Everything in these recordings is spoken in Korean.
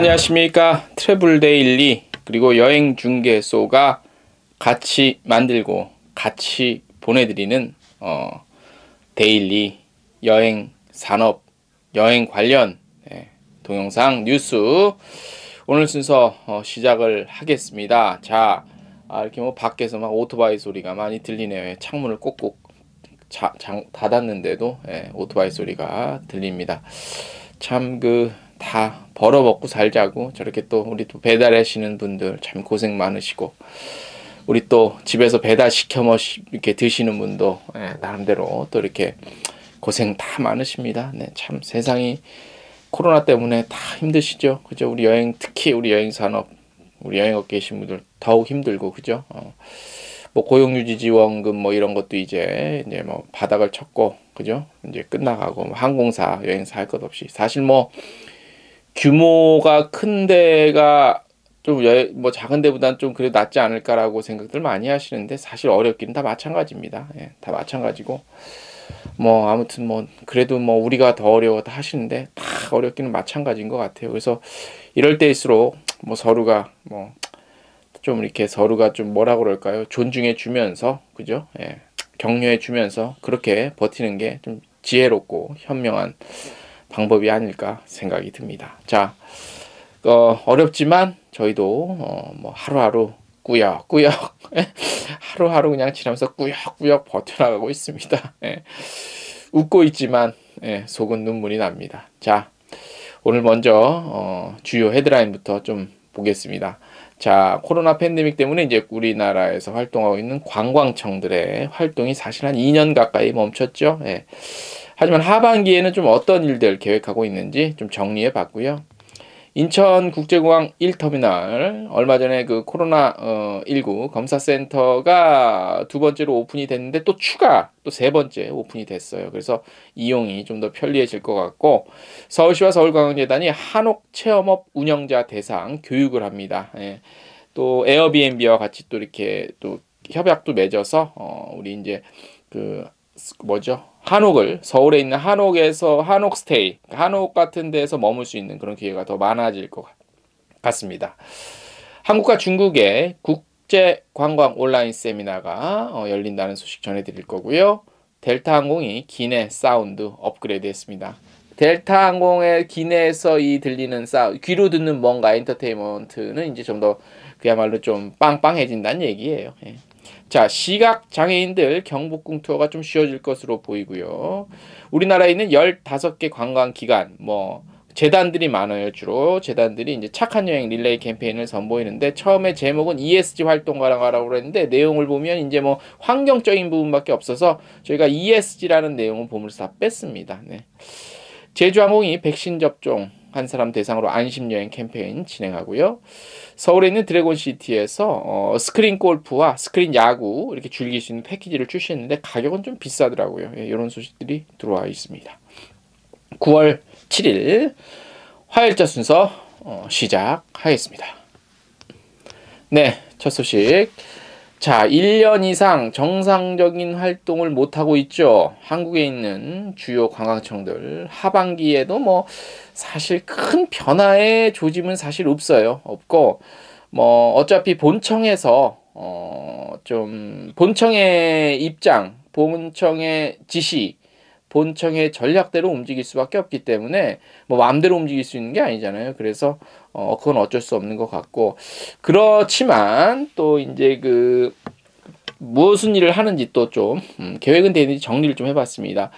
안녕하십니까. 트래블데일리 그리고 여행중개소가 같이 만들고 같이 보내드리는 데일리 여행 산업 여행 관련 동영상 뉴스 오늘 순서 시작을 하겠습니다. 자, 이렇게 뭐 밖에서 막 오토바이 소리가 많이 들리네요. 창문을 꼭꼭 닫았는데도 오토바이 소리가 들립니다. 참 다 벌어먹고 살자고 저렇게 또 우리 또 배달하시는 분들 참 고생 많으시고, 우리 또 집에서 배달 시켜 이렇게 드시는 분도 나름대로 또 이렇게 고생 다 많으십니다. 네, 참 세상이 코로나 때문에 다 힘드시죠, 그죠? 우리 특히 우리 여행 산업, 우리 여행업계 계신 분들 더욱 힘들고, 그죠? 뭐 고용유지지원금 뭐 이런 것도 이제 뭐 바닥을 쳤고, 그죠? 이제 끝나가고, 뭐 항공사, 여행사 할 것 없이 사실 뭐 규모가 큰 데가 좀 뭐 작은 데보다는 좀 그래도 낫지 않을까라고 생각들 많이 하시는데, 사실 어렵기는 다 마찬가지입니다. 다 마찬가지고, 뭐 아무튼 뭐 그래도 뭐 우리가 더 어려워 하시는데 다 어렵기는 마찬가지인 것 같아요. 그래서 이럴 때일수록 뭐 서로가 뭐 좀 이렇게 서로가 좀 뭐라 그럴까요? 존중해 주면서, 그죠? 격려해 주면서 그렇게 버티는 게 좀 지혜롭고 현명한 방법이 아닐까 생각이 듭니다. 자, 어렵지만 저희도 뭐 하루하루 꾸역꾸역 하루하루 그냥 지나면서 꾸역꾸역 버텨나가고 있습니다. 웃고 있지만 속은 눈물이 납니다. 자, 오늘 먼저 주요 헤드라인부터 좀 보겠습니다. 자, 코로나 팬데믹 때문에 이제 우리나라에서 활동하고 있는 관광청들의 활동이 사실 한 2년 가까이 멈췄죠. 하지만 하반기에는 좀 어떤 일들 계획하고 있는지 좀 정리해 봤고요. 인천국제공항 1터미널 얼마 전에 그 코로나19 검사센터가 두 번째로 오픈이 됐는데 또 세 번째 오픈이 됐어요. 그래서 이용이 좀 더 편리해질 것 같고, 서울시와 서울관광재단이 한옥 체험업 운영자 대상 교육을 합니다. 또 에어비앤비와 같이 또 이렇게 또 협약도 맺어서 우리 이제 서울에 있는 한옥에서 한옥스테이, 한옥 같은 데서 머물 수 있는 그런 기회가 더 많아질 것 같습니다. 한국과 중국의 국제관광 온라인 세미나가 열린다는 소식 전해드릴 거고요. 델타항공이 기내 사운드 업그레이드 했습니다. 델타항공의 기내에서 들리는 귀로 듣는 뭔가 엔터테인먼트는 이제 좀 더 그야말로 좀 빵빵해진다는 얘기예요. 자, 시각 장애인들 경복궁 투어가 좀 쉬워질 것으로 보이고요. 우리나라에 있는 15개 관광기관, 뭐 재단들이 많아요. 주로 재단들이 이제 착한 여행 릴레이 캠페인을 선보이는데, 처음에 제목은 ESG 활동가라고 그랬는데 내용을 보면 이제 뭐 환경적인 부분밖에 없어서 저희가 ESG라는 내용을 보면서 다 뺐습니다. 제주항공이 백신 접종 한 사람 대상으로 안심여행 캠페인 진행하고요. 서울에 있는 드래곤시티에서 스크린 골프와 스크린 야구 이렇게 즐길 수 있는 패키지를 출시했는데 가격은 좀 비싸더라고요. 이런 소식들이 들어와 있습니다. 9월 7일 화요일자 순서 시작하겠습니다. 네, 첫 소식. 자, 1년 이상 정상적인 활동을 못하고 있죠. 한국에 있는 주요 관광청들. 하반기에도 뭐 사실 큰 변화의 조짐은 사실 없고, 뭐 어차피 본청에서 좀 본청의 입장, 본청의 지시, 본청의 전략대로 움직일 수밖에 없기 때문에 뭐 마음대로 움직일 수 있는 게 아니잖아요. 그래서 그건 어쩔 수 없는 것 같고, 그렇지만 또 이제 무슨 일을 하는지 또 좀 계획은 되는지 정리를 좀 해봤습니다.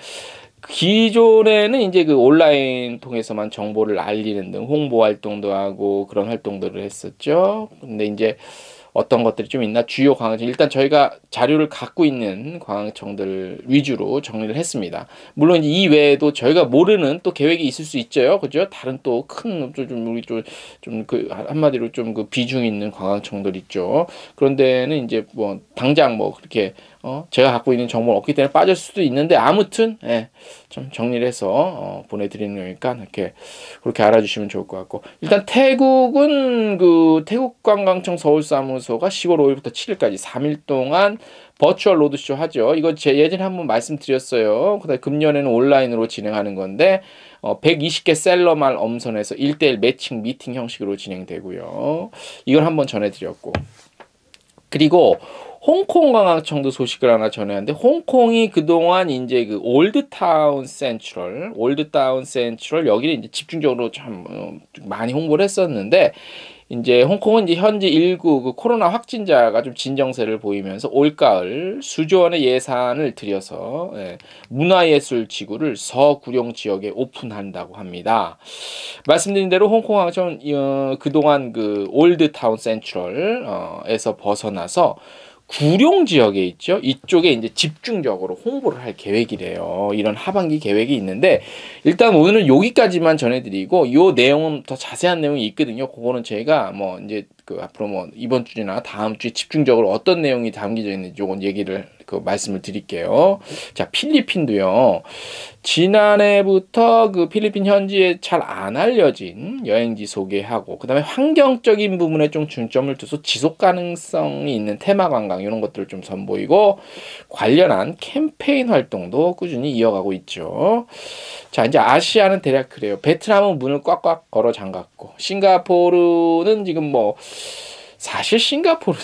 기존에는 이제 온라인 통해서만 정보를 알리는 등 홍보 활동도 하고 그런 활동들을 했었죠. 근데 이제 어떤 것들이 좀 있나, 주요 관광청, 일단 저희가 자료를 갖고 있는 관광청들 위주로 정리를 했습니다. 물론 이 외에도 저희가 모르는 또 계획이 있을 수 있죠, 그죠? 다른 또 큰 우리 한마디로 비중 있는 관광청들 있죠. 그런 데는 이제 뭐 당장 뭐 그렇게 제가 갖고 있는 정보는 없기 때문에 빠질 수도 있는데, 아무튼 좀 정리를 해서 보내드리는 거니까 그렇게 알아주시면 좋을 것 같고, 일단 태국은 태국관광청 서울사무소 관광사무소가 10월 5일부터 7일까지 3일 동안 버추얼 로드쇼 하죠. 이거 제 예전에 한번 말씀드렸어요. 그다음에 금년에는 온라인으로 진행하는 건데 120개 셀러말 엄선해서 1대1 매칭 미팅 형식으로 진행되고요. 이걸 한번 전해드렸고, 그리고 홍콩 관광청도 소식을 하나 전했는데, 홍콩이 그동안 이제 그 올드타운 센트럴 여기를 이제 집중적으로 참 많이 홍보를 했었는데, 이제 홍콩은 이제 현재 19 그 코로나 확진자가 좀 진정세를 보이면서 올가을 수조 원의 예산을 들여서 문화예술 지구를 서구룡 지역에 오픈한다고 합니다. 말씀드린 대로 홍콩 관광청은 그동안 그 올드타운 센트럴에서 벗어나서 구룡 지역에 있죠. 이쪽에 이제 집중적으로 홍보를 할 계획이래요. 이런 하반기 계획이 있는데, 일단 오늘은 여기까지만 전해드리고, 요 내용은 더 자세한 내용이 있거든요. 그거는 제가 뭐 이제 그 앞으로 뭐 이번 주나 다음 주에 집중적으로 어떤 내용이 담겨져 있는지 요건 얘기를 말씀을 드릴게요. 자, 필리핀도요. 지난해부터 그 필리핀 현지에 잘 안 알려진 여행지 소개하고, 그다음에 환경적인 부분에 좀 중점을 둬서 지속 가능성이 있는 테마 관광 이런 것들을 좀 선보이고, 관련한 캠페인 활동도 꾸준히 이어가고 있죠. 자, 이제 아시아는 대략 그래요. 베트남은 문을 꽉꽉 걸어 잠갔고, 싱가포르는 지금 뭐 사실 싱가포르도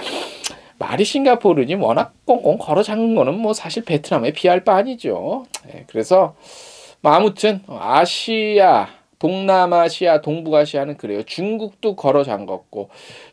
말이 싱가포르지 워낙 꽁꽁 걸어 잠근 거는 뭐 사실 베트남에 비할 바 아니죠. 그래서 뭐 아무튼 아시아, 동남아시아, 동북아시아는 그래요. 중국도 걸어 잠갔고,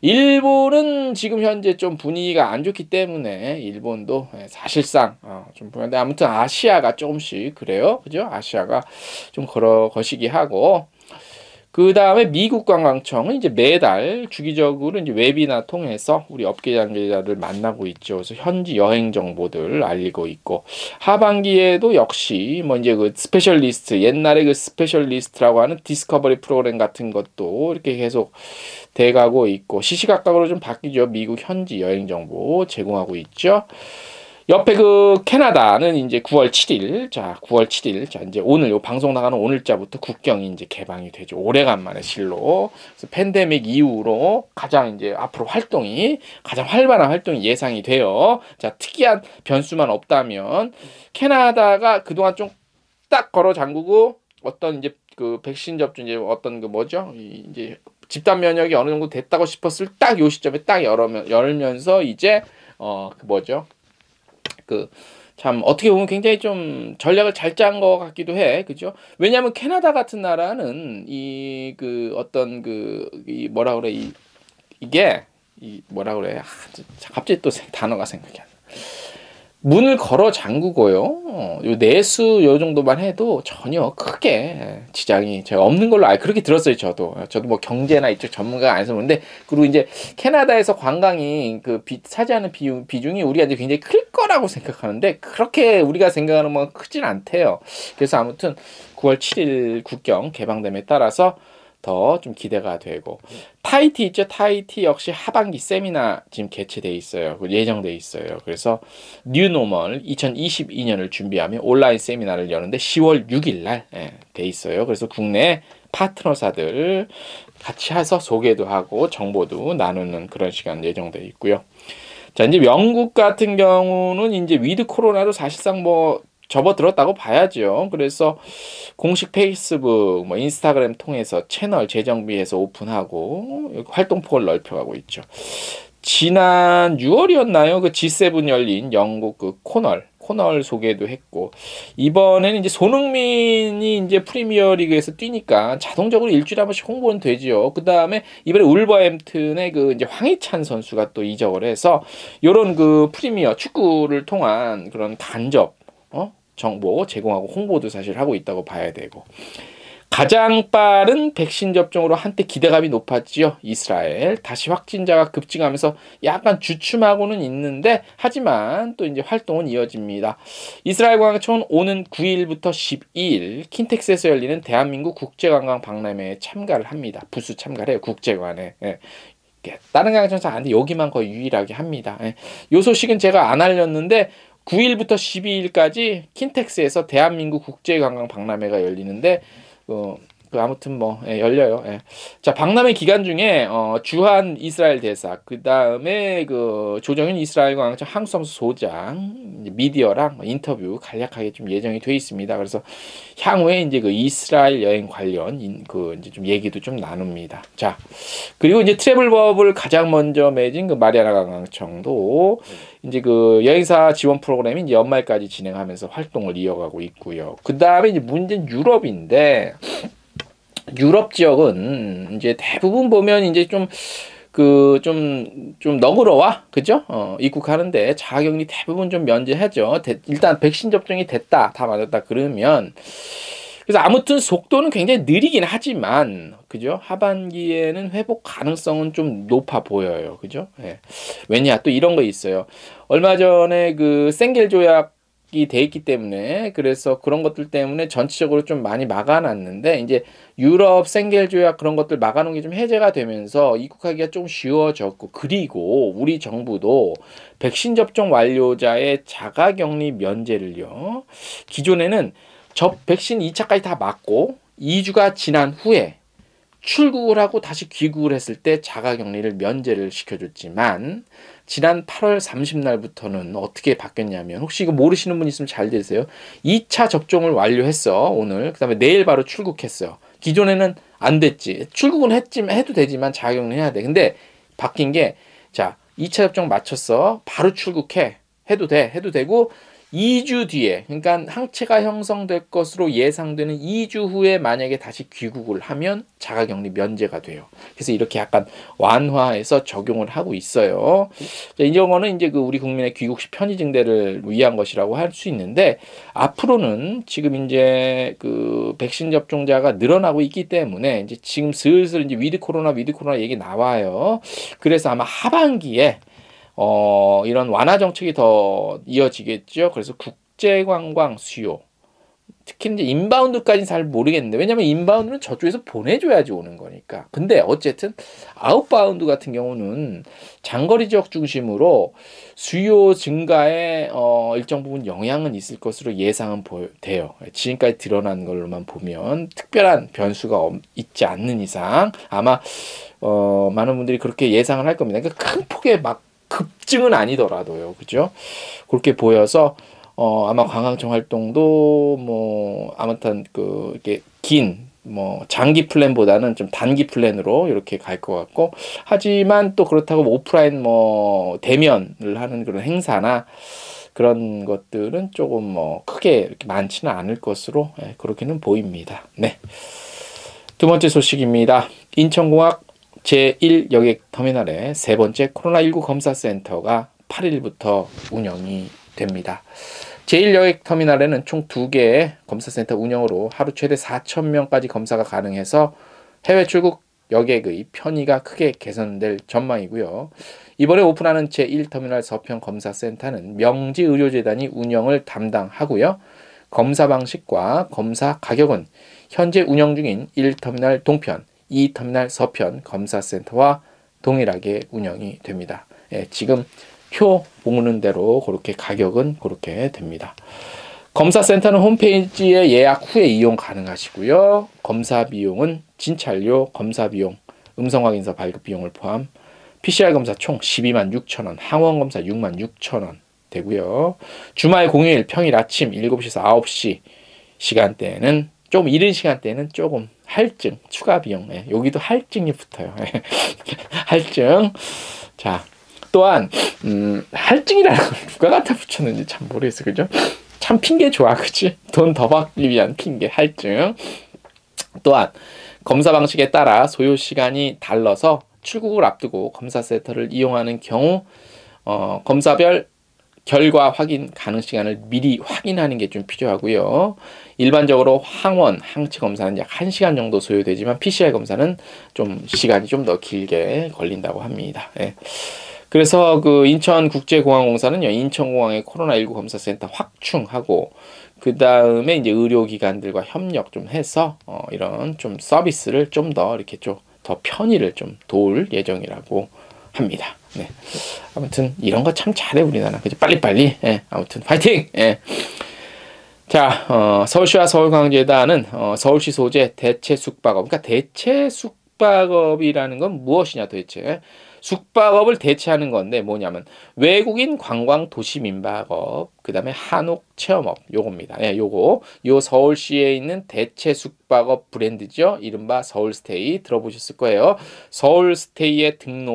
일본은 지금 현재 좀 분위기가 안 좋기 때문에 일본도 사실상 좀 보는데, 아무튼 아시아가 조금씩 그래요. 그죠? 아시아가 좀 거시기 하고, 그 다음에 미국 관광청은 이제 매달 주기적으로 이제 웨비나 통해서 우리 업계 관계자를 만나고 있죠. 그래서 현지 여행 정보들 알리고 있고, 하반기에도 역시 뭐 이제 그 스페셜리스트, 옛날에 그 스페셜리스트라고 하는 디스커버리 프로그램 같은 것도 이렇게 계속 돼가고 있고, 시시각각으로 좀 바뀌죠. 미국 현지 여행 정보 제공하고 있죠. 옆에 그 캐나다는 이제 9월 7일, 자, 9월 7일, 자, 이제 오늘 요 방송 나가는 오늘자부터 국경이 이제 개방이 되죠. 오래간만에 실로. 그래서 팬데믹 이후로 가장 이제 앞으로 가장 활발한 활동이 예상이 돼요. 자, 특이한 변수만 없다면, 캐나다가 그동안 좀 딱 걸어 잠그고, 어떤 이제 그 백신 접종, 이제 어떤 그 뭐죠? 이제 집단 면역이 어느 정도 됐다고 싶었을 딱 요 시점에 딱 열면서 이제, 그 뭐죠? 참 어떻게 보면 굉장히 좀 전략을 잘 짠 것 같기도 해. 그죠? 왜냐하면 캐나다 같은 나라는 갑자기 또 단어가 생각이 안 나. 문을 걸어 잠그고요. 요 내수 요 정도만 해도 전혀 크게 지장이 제가 없는 걸로 그렇게 들었어요. 저도 뭐 경제나 이쪽 전문가가 아니어서 그런데, 그리고 이제 캐나다에서 관광이 차지하는 비중이 우리가 이제 굉장히 클 거라고 생각하는데, 그렇게 우리가 생각하는 건 크진 않대요. 그래서 아무튼 9월 7일 국경 개방됨에 따라서 더 좀 기대가 되고, 타이티 있죠. 타이티 역시 하반기 세미나 지금 개최돼 있어요. 예정돼 있어요. 그래서 뉴노멀 2022년을 준비하며 온라인 세미나를 여는데 10월 6일 날 돼 있어요. 그래서 국내 파트너사들 같이 해서 소개도 하고 정보도 나누는 그런 시간 예정돼 있고요. 자, 이제 영국 같은 경우는 이제 위드 코로나로 사실상 뭐 접어들었다고 봐야죠. 그래서 공식 페이스북, 뭐 인스타그램 통해서 채널 재정비해서 오픈하고 활동폭을 넓혀가고 있죠. 지난 6월이었나요? 그 G7 열린 영국 그 코널 소개도 했고, 이번에는 이제 손흥민이 이제 프리미어리그에서 뛰니까 자동적으로 일주일에 한 번씩 홍보는 되죠. 그 다음에 이번에 울버햄튼의 그 이제 황희찬 선수가 또 이적을 해서 요런 그 프리미어 축구를 통한 그런 간접 정보 제공하고 홍보도 사실 하고 있다고 봐야 되고, 가장 빠른 백신 접종으로 한때 기대감이 높았지요. 이스라엘 다시 확진자가 급증하면서 약간 주춤하고는 있는데, 하지만 또 이제 활동은 이어집니다. 이스라엘 관광청은 오는 9일부터 12일 킨텍스에서 열리는 대한민국 국제관광 박람회에 참가를 합니다. 부수 참가를 해요. 국제관에. 다른 관광청은 잘 안 돼. 여기만 거의 유일하게 합니다. 요 소식은 제가 안 알렸는데 9일부터 12일까지 킨텍스에서 대한민국 국제관광 박람회가 열리는데, 아무튼 뭐 열려요. 예. 자, 박람회 기간 중에 주한 이스라엘 대사, 그 다음에 그 조정윤 이스라엘 광장 한국사무소 소장, 미디어랑 인터뷰 간략하게 좀 예정이 돼 있습니다. 그래서 향후에 이제 그 이스라엘 여행 관련 그 이제 좀 얘기도 좀 나눕니다. 자, 그리고 이제 트래블버블 가장 먼저 맺은 그 마리아나 관광청도 이제 그 여행사 지원 프로그램이 이제 연말까지 진행하면서 활동을 이어가고 있고요. 그 다음에 이제 문제는 유럽인데. 유럽 지역은 이제 대부분 보면 이제 좀 너그러워. 그죠? 입국하는데 자가격리 대부분 좀 면제하죠. 일단 백신 접종이 됐다. 다 맞았다. 그러면. 그래서 아무튼 속도는 굉장히 느리긴 하지만, 그죠? 하반기에는 회복 가능성은 좀 높아 보여요. 그죠? 예. 왜냐? 또 이런 거 있어요. 얼마 전에 그 생겔 조약 이 돼 있기 때문에 그래서 그런 것들 때문에 전체적으로 좀 많이 막아놨는데 이제 유럽 생겔 조약 그런 것들 막아놓은 게 좀 해제가 되면서 입국하기가 좀 쉬워졌고 그리고 우리 정부도 백신 접종 완료자의 자가격리 면제를요. 기존에는 백신 2차까지 다 맞고 2주가 지난 후에 출국을 하고 다시 귀국을 했을 때 자가격리를 면제를 시켜줬지만 지난 8월 30날부터는 어떻게 바뀌었냐면 혹시 이거 모르시는 분 있으면 잘 되세요. 2차 접종을 완료했어 오늘. 그 다음에 내일 바로 출국했어요. 기존에는 안 됐지. 출국은 해도 되지만 자가격리 해야 돼. 근데 바뀐 게 자 2차 접종 마쳤어. 바로 출국해. 해도 되고 2주 뒤에 그러니까 항체가 형성될 것으로 예상되는 2주 후에 만약에 다시 귀국을 하면 자가격리 면제가 돼요. 그래서 이렇게 약간 완화해서 적용을 하고 있어요. 이런 거는 이제 그 우리 국민의 귀국 시 편의 증대를 위한 것이라고 할 수 있는데 앞으로는 지금 이제 그 백신 접종자가 늘어나고 있기 때문에 이제 지금 슬슬 이제 위드 코로나 얘기 나와요. 그래서 아마 하반기에 이런 완화 정책이 더 이어지겠죠. 그래서 국제관광 수요, 특히 이제 인바운드까지는 잘 모르겠는데 왜냐면 인바운드는 저쪽에서 보내줘야지 오는 거니까. 근데 어쨌든 아웃바운드 같은 경우는 장거리 지역 중심으로 수요 증가에 일정 부분 영향은 있을 것으로 예상은 돼요. 지금까지 드러난 걸로만 보면 특별한 변수가 있지 않는 이상 아마 많은 분들이 그렇게 예상을 할 겁니다. 그러니까 큰 폭의 막 급증은 아니더라도요. 그죠? 그렇게 보여서 아마 관광청 활동도 뭐 아무튼 이렇게 장기 플랜보다는 좀 단기 플랜으로 이렇게 갈 것 같고 하지만 또 그렇다고 오프라인 대면을 하는 그런 행사나 그런 것들은 조금 크게 이렇게 많지는 않을 것으로 그렇게는 보입니다. 네. 두 번째 소식입니다. 인천공항 제1여객터미널의 세 번째 코로나19 검사센터가 8일부터 운영이 됩니다. 제1여객터미널에는 총 2개의 검사센터 운영으로 하루 최대 4,000명까지 검사가 가능해서 해외 출국 여객의 편의가 크게 개선될 전망이고요. 이번에 오픈하는 제1터미널 서편 검사센터는 명지의료재단이 운영을 담당하고요. 검사 방식과 검사 가격은 현재 운영 중인 1터미널 동편, 2터미널 서편 검사센터와 동일하게 운영이 됩니다. 지금 표 보는 대로 그렇게 가격은 그렇게 됩니다. 검사센터는 홈페이지에 예약 후에 이용 가능하시고요. 검사 비용은 진찰료, 검사 비용, 음성확인서 발급 비용을 포함 PCR 검사 총 126,000원, 항원 검사 66,000원 되고요. 주말 공휴일 평일 아침 7시에서 9시 시간대에는 좀 이른 시간대에는 조금 할증 추가 비용, 여기도 할증이 붙어요. 할증. 자, 또한 할증이라는 걸 누가 갖다 붙였는지 참 모르겠어요. 그죠? 참 핑계 좋아. 그치? 돈 더 받기 위한 핑계 할증. 또한 검사 방식에 따라 소요 시간이 달라서 출국을 앞두고 검사센터를 이용하는 경우 검사별 결과 확인 가능 시간을 미리 확인하는 게 좀 필요하고요. 일반적으로 항체 검사는 약 1시간 정도 소요되지만 PCR 검사는 좀 시간이 좀 더 길게 걸린다고 합니다. 그래서 그 인천국제공항공사는요, 인천공항의 코로나19 검사센터 확충하고 그 다음에 이제 의료기관들과 협력 좀 해서 이런 좀 서비스를 좀 더 이렇게 좀 더 편의를 좀 도울 예정이라고 합니다. 네. 아무튼 이런 거 참 잘해 우리나라. 그죠? 빨리빨리. 아무튼 파이팅. 자, 서울시와 서울광재단은 서울시 소재 대체 숙박업, 그러니까 대체 숙박업이라는 건 무엇이냐 도대체. 숙박업을 대체하는 건데 뭐냐면 외국인 관광 도시 민박업, 그다음에 한옥 체험업 요겁니다. 예, 요 서울시에 있는 대체 숙박업 브랜드죠. 이른바 서울스테이 들어보셨을 거예요. 서울스테이에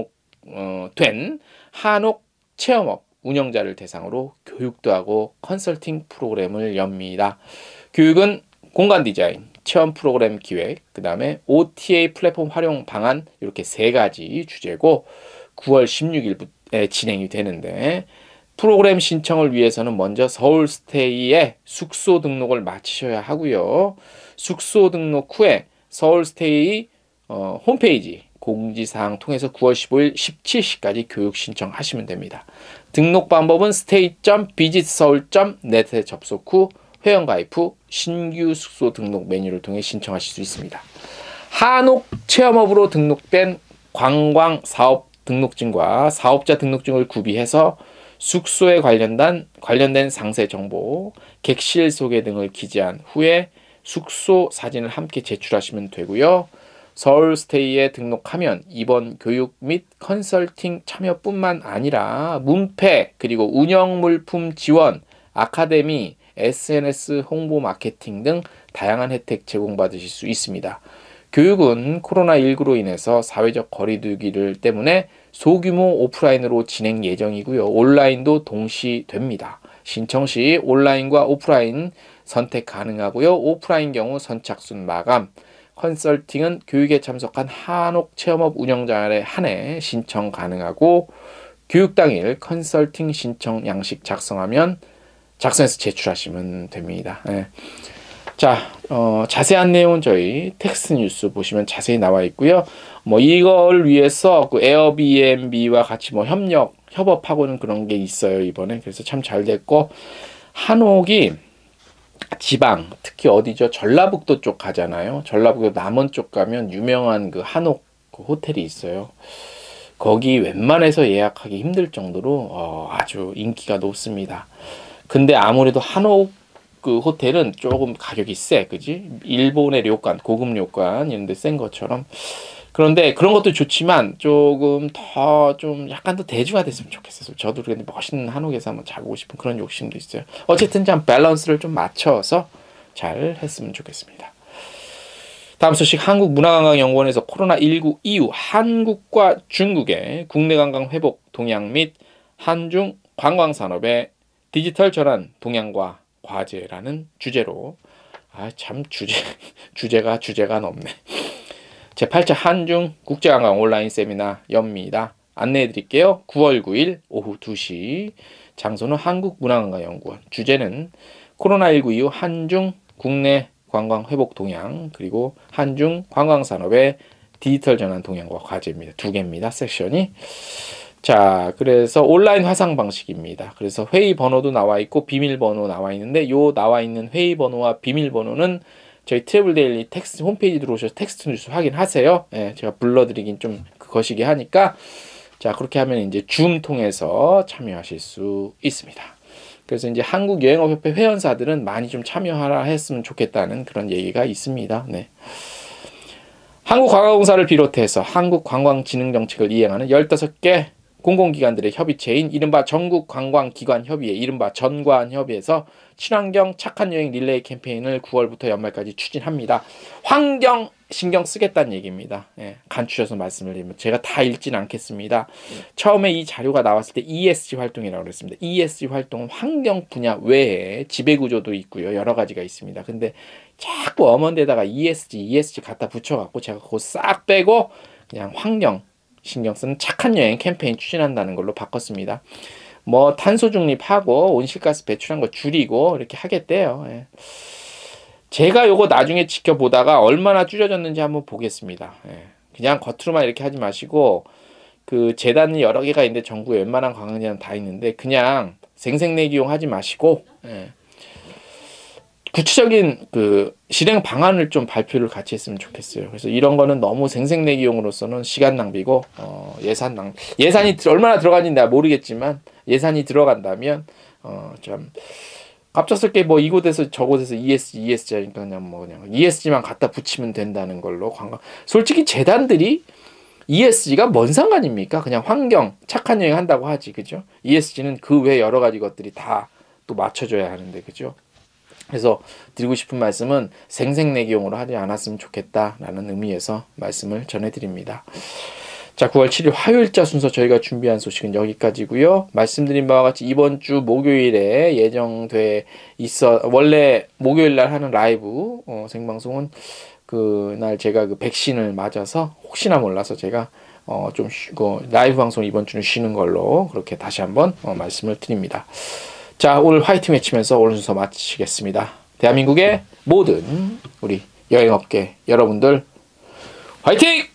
등록된 한옥 체험업 운영자를 대상으로 교육도 하고 컨설팅 프로그램을 엽니다. 교육은 공간 디자인, 체험 프로그램 기획, 그 다음에 OTA 플랫폼 활용 방안 이렇게 3가지 주제고 9월 16일부터 진행이 되는데 프로그램 신청을 위해서는 먼저 서울스테이에 숙소 등록을 마치셔야 하고요. 숙소 등록 후에 서울스테이 홈페이지 공지사항 통해서 9월 15일 17시까지 교육 신청하시면 됩니다. 등록 방법은 stay.visitseoul.net에 접속 후 회원가입 후 신규 숙소 등록 메뉴를 통해 신청하실 수 있습니다. 한옥 체험업으로 등록된 관광 사업 등록증과 사업자 등록증을 구비해서 숙소에 관련된 상세 정보, 객실 소개 등을 기재한 후에 숙소 사진을 함께 제출하시면 되고요. 서울스테이에 등록하면 이번 교육 및 컨설팅 참여뿐만 아니라 문패, 그리고 운영 물품 지원, 아카데미, SNS 홍보 마케팅 등 다양한 혜택 제공받으실 수 있습니다. 교육은 코로나19로 인해서 사회적 거리두기를 때문에 소규모 오프라인으로 진행 예정이고요. 온라인도 동시됩니다. 신청 시 온라인과 오프라인 선택 가능하고요. 오프라인 경우 선착순 마감, 컨설팅은 교육에 참석한 한옥 체험업 운영자에 한해 신청 가능하고 교육 당일 컨설팅 신청 양식 작성해서 제출하시면 됩니다. 네. 자, 자세한 내용은 저희 텍스트 뉴스 보시면 자세히 나와 있고요. 뭐 이걸 위해서 그 에어비앤비와 같이 뭐 협업하고는 그런 게 있어요, 이번에. 그래서 참 잘 됐고, 한옥이 지방, 특히 어디죠? 전라북도 쪽 가잖아요. 전라북도 남원 쪽 가면 유명한 그 한옥 그 호텔이 있어요. 거기 웬만해서 예약하기 힘들 정도로 아주 인기가 높습니다. 근데 아무래도 한옥 그 호텔은 조금 가격이 세, 그지? 일본의 료칸, 고급 료칸 이런 데 센 것처럼. 그런데 그런 것도 좋지만 조금 더 좀 약간 더 대중화됐으면 좋겠어요. 저도 그런데 멋있는 한옥에서 한번 자고 싶은 그런 욕심도 있어요. 어쨌든 좀 밸런스를 좀 맞춰서 잘 했으면 좋겠습니다. 다음 소식, 한국문화관광연구원에서 코로나19 이후 한국과 중국의 국내 관광 회복 동향 및 한중 관광산업의 디지털 전환 동향과 과제라는 주제로 참 주제가 높네. 제8차 한중 국제관광 온라인 세미나 엽니다. 안내해 드릴게요. 9월 9일 오후 2시, 장소는 한국문화관광연구원, 주제는 코로나19 이후 한중 국내 관광 회복 동향, 그리고 한중 관광산업의 디지털 전환 동향과 과제입니다. 2개입니다. 섹션이. 자, 그래서 온라인 화상 방식입니다. 그래서 회의 번호도 나와 있고 비밀번호 나와 있는데, 요 나와 있는 회의 번호와 비밀번호는 저희 트래블데일리 텍스트 홈페이지 들어오셔서 텍스트 뉴스 확인하세요. 예, 제가 불러드리긴 좀 거시기 하니까. 자, 그렇게 하면 이제 줌 통해서 참여하실 수 있습니다. 그래서 이제 한국여행업협회 회원사들은 많이 좀 참여하라 했으면 좋겠다는 그런 얘기가 있습니다. 네. 한국관광공사를 비롯해서 한국관광진흥정책을 이행하는 15개 공공기관들의 협의체인 이른바 전국관광기관협의회, 이른바 전관협의회에서 친환경 착한 여행 릴레이 캠페인을 9월부터 연말까지 추진합니다. 환경 신경 쓰겠다는 얘기입니다. 예, 간추려서 말씀을 드리면 제가 다 읽진 않겠습니다. 처음에 이 자료가 나왔을 때 ESG 활동이라고 그랬습니다. ESG 활동은 환경 분야 외에 지배구조도 있고요. 여러 가지가 있습니다. 근데 자꾸 엄원데다가 ESG 갖다 붙여갖고 제가 그거 싹 빼고 그냥 환경 신경 쓰는 착한 여행 캠페인 추진한다는 걸로 바꿨습니다. 뭐 탄소 중립하고 온실가스 배출한 거 줄이고 이렇게 하겠대요. 예. 제가 요거 나중에 지켜보다가 얼마나 줄여졌는지 한번 보겠습니다. 예. 그냥 겉으로만 이렇게 하지 마시고, 그 재단이 여러 개가 있는데 전국에 웬만한 관광재단 다 있는데 그냥 생색내기용 하지 마시고, 예. 구체적인 그 실행 방안을 좀 발표를 같이 했으면 좋겠어요. 그래서 이런 거는 너무 생색내기용으로서는 시간 낭비고 예산이 얼마나 들어가는지 내가 모르겠지만 예산이 들어간다면 좀 갑작스럽게 뭐 이곳에서 저곳에서 ESG 하니까 그냥 ESG만 갖다 붙이면 된다는 걸로 관광. 솔직히 재단들이 ESG가 뭔 상관입니까? 그냥 환경, 착한 여행 한다고 하지, 그죠? ESG는 그 외 여러 가지 것들이 다 또 맞춰줘야 하는데, 그죠? 그래서 드리고 싶은 말씀은 생색내기용으로 하지 않았으면 좋겠다라는 의미에서 말씀을 전해드립니다. 자, 9월 7일 화요일자 순서 저희가 준비한 소식은 여기까지고요. 말씀드린 바와 같이 이번 주 목요일에 예정돼 있어 원래 목요일 날 하는 라이브 생방송은 그날 제가 그 백신을 맞아서 혹시나 몰라서 제가 좀 쉬고 라이브 방송 이번 주는 쉬는 걸로 그렇게 다시 한번 말씀을 드립니다. 자, 오늘 화이팅 외치면서 오늘 순서 마치겠습니다. 대한민국의 모든 우리 여행업계 여러분들 화이팅!